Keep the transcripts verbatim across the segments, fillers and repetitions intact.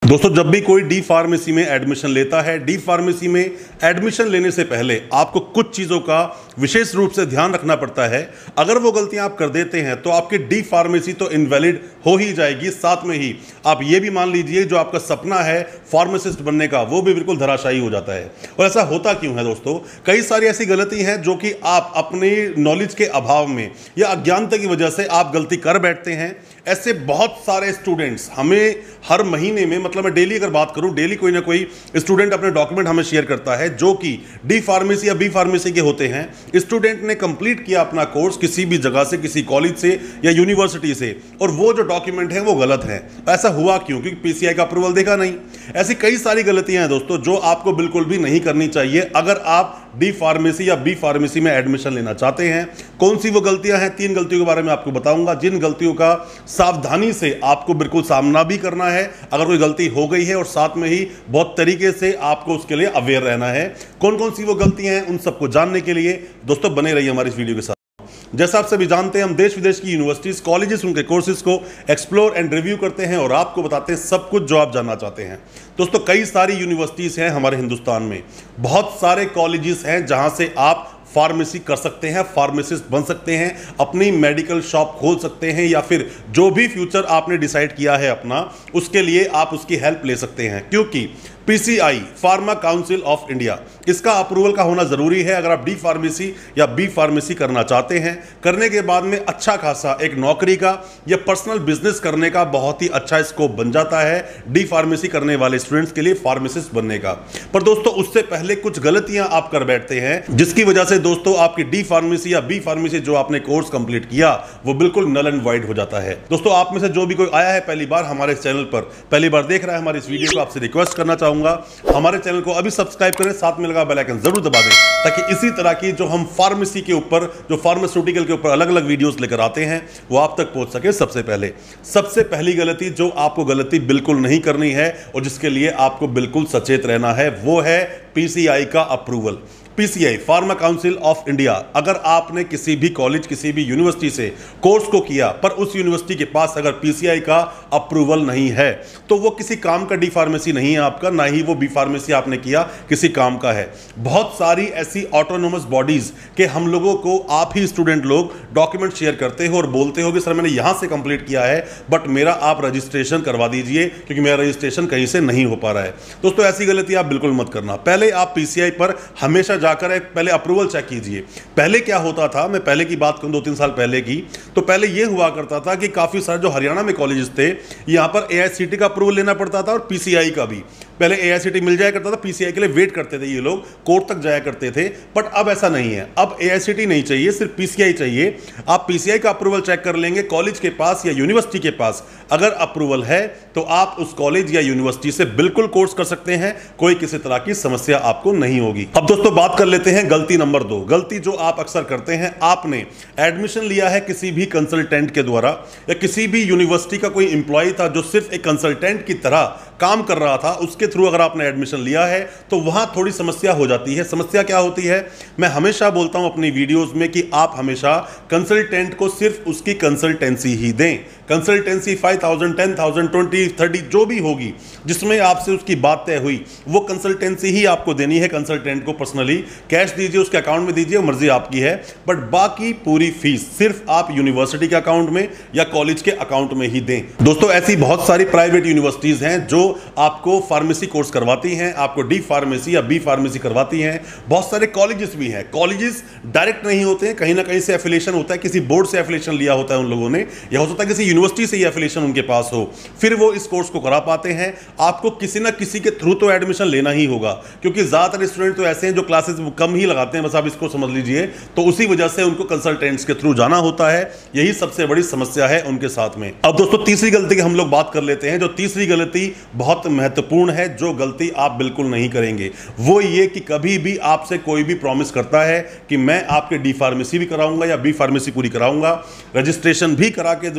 दोस्तों, जब भी कोई डी फार्मेसी में एडमिशन लेता है, डी फार्मेसी में एडमिशन लेने से पहले आपको कुछ चीज़ों का विशेष रूप से ध्यान रखना पड़ता है। अगर वो गलतियां आप कर देते हैं तो आपकी डी फार्मेसी तो इनवैलिड हो ही जाएगी, साथ में ही आप ये भी मान लीजिए जो आपका सपना है फार्मासिस्ट बनने का, वो भी बिल्कुल धराशायी हो जाता है। और ऐसा होता क्यों है दोस्तों? कई सारी ऐसी गलती हैं जो कि आप अपने नॉलेज के अभाव में या अज्ञानता की वजह से आप गलती कर बैठते हैं। ऐसे बहुत सारे स्टूडेंट्स हमें हर महीने में, मतलब मैं डेली अगर बात करूं, डेली कोई ना कोई स्टूडेंट अपने डॉक्यूमेंट हमें शेयर करता है जो कि डी फार्मेसी या बी फार्मेसी के होते हैं। स्टूडेंट ने कंप्लीट किया अपना कोर्स किसी भी जगह से, किसी कॉलेज से या यूनिवर्सिटी से, और वो जो डॉक्यूमेंट है वो गलत है। ऐसा हुआ क्यों? क्योंकि पीसीआई का अप्रूवल देखा नहीं। ऐसी कई सारी गलतियां हैं दोस्तों जो आपको बिल्कुल भी नहीं करनी चाहिए अगर आप डी फार्मेसी या बी फार्मेसी में एडमिशन लेना चाहते हैं। कौन सी वो गलतियां हैं? तीन गलतियों के बारे में आपको बताऊंगा, जिन गलतियों का सावधानी से आपको बिल्कुल सामना भी करना है अगर कोई गलती हो गई है, और साथ में ही बहुत तरीके से आपको उसके लिए अवेयर रहना है। कौन कौन सी वो गलतियां हैं उन सबको जानने के लिए दोस्तों बने रहिए हमारी इस वीडियो के साथ। जैसा आप सभी जानते हैं, हम देश विदेश की यूनिवर्सिटीज, कॉलेजेस, उनके कोर्सेज को एक्सप्लोर एंड रिव्यू करते हैं और आपको बताते हैं सब कुछ जो आप जानना चाहते हैं। दोस्तों, कई सारी यूनिवर्सिटीज हैं हमारे हिंदुस्तान में, बहुत सारे कॉलेजेस हैं जहां से आप फार्मेसी कर सकते हैं, फार्मासिस्ट बन सकते हैं, अपनी मेडिकल शॉप खोल सकते हैं, या फिर जो भी फ्यूचर आपने डिसाइड किया है अपना, उसके लिए आप उसकी हेल्प ले सकते हैं। क्योंकि PCI, pharma council of India, इसका अप्रूवल का होना जरूरी है अगर आप डी फार्मेसी या बी फार्मेसी करना चाहते हैं। करने के बाद में अच्छा खासा एक नौकरी का या पर्सनल बिजनेस करने का बहुत ही अच्छा स्कोप बन जाता है डी फार्मेसी करने वाले स्टूडेंट्स के लिए, फार्मासिस्ट बनने का। पर दोस्तों, उससे पहले कुछ गलतियां आप कर बैठते हैं जिसकी वजह से दोस्तों आपकी डी फार्मेसी या बी फार्मेसी जो आपने कोर्स कंप्लीट किया वो बिल्कुल नल एंड वाइड हो जाता है। दोस्तों, आप में से जो भी कोई आया है पहली बार हमारे चैनल पर, पहली बार देख रहा है हमारे इस वीडियो को, आपसे रिक्वेस्ट करना चाहूंगा हमारे चैनल को अभी सब्सक्राइब करें, साथ में लगा बेल आइकन जरूर दबा दें, ताकि इसी तरह की जो हम फार्मेसी के ऊपर, जो फार्मास्यूटिकल के ऊपर अलग अलग वीडियोस लेकर आते हैं वो आप तक पहुंच सके। सबसे पहले सबसे पहली गलती जो आपको गलती बिल्कुल नहीं करनी है और जिसके लिए आपको बिल्कुल सचेत रहना है, वो है पीसीआई का approval. PCI, pharma council of India. अगर आपने किसी भी कॉलेज, किसी भी यूनिवर्सिटी से कोर्स को किया पर उस यूनिवर्सिटी के पास अगर पीसीआई का अप्रूवल नहीं है तो वो किसी काम का डी फार्मेसी नहीं है आपका, ना ही वो बी फार्मेसी आपने किया किसी काम का है। बहुत सारी ऐसी ऑटोनोमस बॉडीज के हम लोगों को, आप ही स्टूडेंट लोग डॉक्यूमेंट शेयर करते हो और बोलते हो कि सर मैंने यहां से कंप्लीट किया है बट मेरा आप रजिस्ट्रेशन करवा दीजिए क्योंकि मेरा रजिस्ट्रेशन कहीं से नहीं हो पा रहा है। दोस्तों, ऐसी गलती आप बिल्कुल मत करना। पहले आप पीसीआई पर हमेशा जाकर एक पहले अप्रूवल चेक कीजिए। पहले क्या होता था, मैं पहले की बात करूं, दो तीन साल पहले की, तो पहले यह हुआ करता था कि काफी सारे जो हरियाणा में कॉलेजेस थे, यहां पर एआईसीटी का अप्रूवल लेना पड़ता था और पीसीआई का भी। पहले एआईसीटी मिल जाया करता था, पीसीआई के लिए वेट करते थे ये लोग, कोर्ट तक जाया करते थे। बट अब ऐसा नहीं है, अब एआईसीटी नहीं चाहिए, सिर्फ पीसीआई चाहिए। आप पीसीआई का अप्रूवल चेक कर लेंगे, कॉलेज के पास या यूनिवर्सिटी के पास अगर अप्रूवल है तो आप उस कॉलेज या यूनिवर्सिटी से बिल्कुल कोर्स कर सकते हैं, कोई किसी तरह की समस्या आपको नहीं होगी। अब दोस्तों बात कर लेते हैं गलती नंबर दो। गलती जो आप अक्सर करते हैं, आपने एडमिशन लिया है किसी भी कंसल्टेंट के द्वारा, या किसी भी यूनिवर्सिटी का कोई एम्प्लॉय था जो सिर्फ एक कंसल्टेंट की तरह काम कर रहा था, उसके थ्रू अगर आपने एडमिशन लिया है तो वहां थोड़ी समस्या हो जाती है। समस्या क्या होती है? मैं हमेशा बोलता हूं अपनी वीडियोस में कि आप हमेशा कंसल्टेंट को सिर्फ उसकी कंसल्टेंसी ही दें। Consultancy five thousand, ten thousand, twenty, thirty जो भी होगी, जिसमें आपसे उसकी बात तय हुई, वो कंसल्टेंसी ही आपको देनी है। कंसल्टेंट को पर्सनली कैश दीजिए, उसके अकाउंट में दीजिए, मर्जी आपकी है, बट बाकी पूरी फीस सिर्फ आप यूनिवर्सिटी के अकाउंट में या कॉलेज के अकाउंट में ही दें। दोस्तों, ऐसी बहुत सारी प्राइवेट यूनिवर्सिटीज हैं जो आपको फार्मेसी कोर्स करवाती हैं, आपको डी फार्मेसी या बी फार्मेसी करवाती हैं। बहुत सारे कॉलेजेस भी हैं। कॉलेजेस डायरेक्ट नहीं होते हैं, कहीं ना कहीं से एफिलिएशन होता है, किसी बोर्ड से एफिलिएशन लिया होता है उन लोगों ने, या हो सकता है किसी यूनिवर्सिटी से एफिलिएशन उनके पास हो, फिर वो इस कोर्स को करा पाते हैं। आपको किसी ना किसी के थ्रू तो एडमिशन लेना ही होगा, क्योंकि ज्यादातर स्टूडेंट तो ऐसे हैं जो क्लासेस कम ही लगाते हैं, बस आप इसको समझ लीजिए। तो उसी वजह से उनको कंसल्टेंट्स के थ्रू जाना होता है, यही सबसे बड़ी समस्या है उनके साथ में। अब दोस्तों, तीसरी गलती की हम लोग बात कर लेते हैं। जो तीसरी गलती बहुत महत्वपूर्ण है, जो गलती आप बिल्कुल नहीं करेंगे, वो ये कि कभी भी आपसे कोई भी प्रॉमिस करता है कि मैं आपके डी फार्मेसी भी कराऊंगा या बी फार्मेसी पूरी कराऊंगा, रजिस्ट्रेशन भी करा के दूंगा, इतना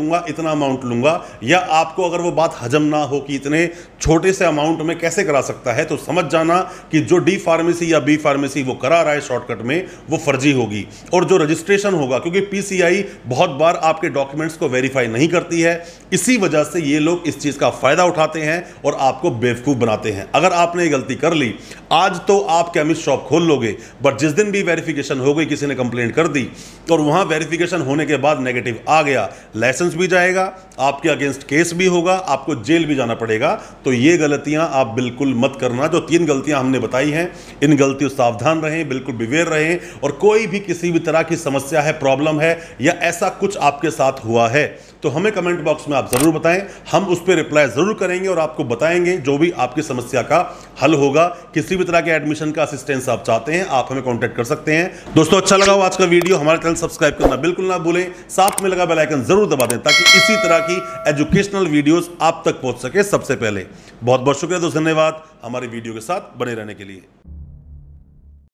इतना अमाउंट लूंगा, या आपको अगर वो बात हजम ना हो कि इतने छोटे से अमाउंट में कैसे करा सकता है, तो समझ जाना कि जो डी फार्मेसी या बी फार्मेसी वो करा रहा है शॉर्टकट में, वो फर्जी होगी। और जो रजिस्ट्रेशन होगा, क्योंकि पीसीआई बहुत बार आपके डॉक्यूमेंट्स को वेरीफाई नहीं करती है, इसी वजह से ये लोग इस चीज का फायदा उठाते हैं और आपको बेवकूफ बनाते हैं। अगर आपने ये गलती कर ली, आज तो आप केमिस्ट शॉप खोल लोगे, बट जिस दिन भी वेरिफिकेशन हो गई, किसी ने कंप्लेंट कर दी और वहां वेरिफिकेशन होने के बाद नेगेटिव आ गया, लाइसेंस भी जाएगा, आपके अगेंस्ट केस भी होगा, आपको जेल भी जाना पड़ेगा। तो ये गलतियां आप बिल्कुल मत करना। जो तीन गलतियां हमने बताई हैं, इन गलतियों से सावधान रहें, बिल्कुल बिवेर रहें। और कोई भी किसी भी तरह की समस्या है, प्रॉब्लम है, या ऐसा कुछ आपके साथ हुआ है, तो हमें कमेंट बॉक्स में आप जरूर बताएं, हम उस पर रिप्लाई जरूर करेंगे और आपको बताएंगे जो भी आपकी समस्या का हल होगा। किसी भी तरह के एडमिशन का असिस्टेंस आप चाहते हैं, आप हमें कांटेक्ट कर सकते हैं। दोस्तों, अच्छा लगा हो आज का वीडियो, हमारे चैनल सब्सक्राइब करना बिल्कुल ना भूलें, साथ में लगा बेल आइकन जरूर दबा दें ताकि इसी तरह की एजुकेशनल वीडियोस आप तक पहुंच सके सबसे पहले। बहुत बहुत शुक्रिया दोस्तों, धन्यवाद हमारी वीडियो के साथ बने रहने के लिए।